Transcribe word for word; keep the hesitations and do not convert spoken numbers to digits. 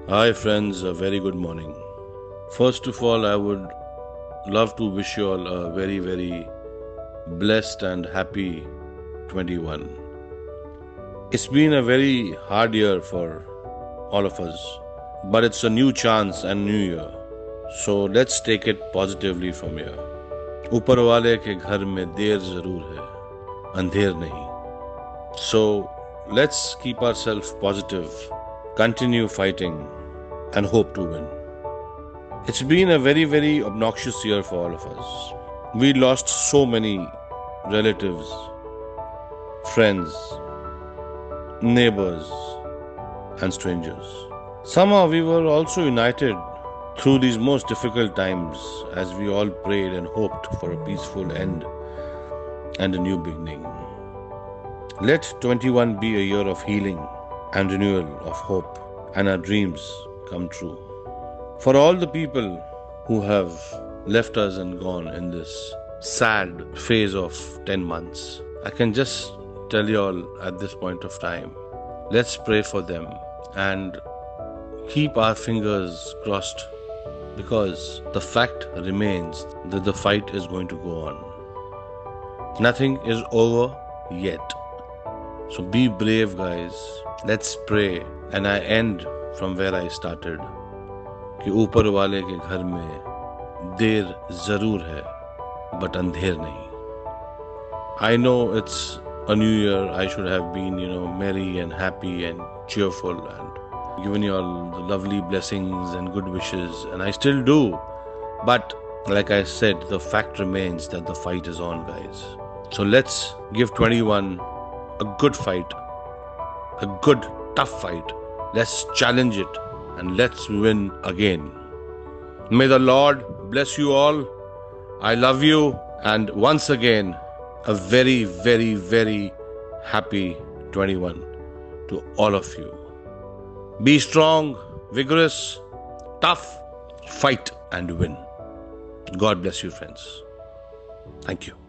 Hi friends, a very good morning. First of all, I would love to wish you all a very, very blessed and happy twenty-one. It's been a very hard year for all of us, but it's a new chance and new year. So let's take it positively from here. ऊपर वाले के घर में देर जरूर है, अंधेर नहीं. So let's keep ourselves positive, continue fighting, and hope to win. It's been a very, very obnoxious year for all of us. We lost so many relatives, friends, neighbors, and strangers. Somehow we were also united through these most difficult times as we all prayed and hoped for a peaceful end and a new beginning. Let twenty-one be a year of healing and renewal of hope and our dreams come true. For all the people who have left us and gone in this sad phase of ten months, I can just tell you all at this point of time, let's pray for them and keep our fingers crossed, because the fact remains that the fight is going to go on. Nothing is over yet. So be brave, guys. Let's pray. And I end from where I started. कि ऊपर वाले के घर में देर जरूर है, but अंधेर नहीं. I know it's a new year. I should have been, you know, merry and happy and cheerful and given you all the lovely blessings and good wishes, and I still do. But like I said, the fact remains that the fight is on, guys. So let's give twenty-one a good fight, a good tough fight. Let's challenge it and let's win again. May the Lord bless you all. I love you, and once again a very, very, very happy twenty-one to all of you. Be strong, vigorous, tough, fight and win. God bless you, friends. Thank you.